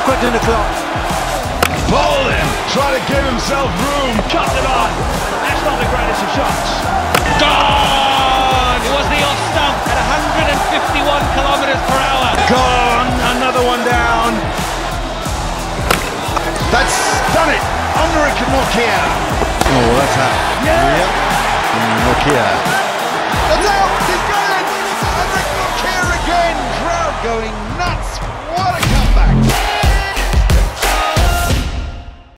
Put in the clock. Bowling, trying to give himself room. Cut it on. That's not the greatest of shots. Gone! It was the off stump at 151 kilometres per hour. Gone, another one down. That's done it. Anrich Nortje. Oh, that's out. Yeah. Yep. Nortje. That's out. He's got it. Anrich Nortje again. Crowd going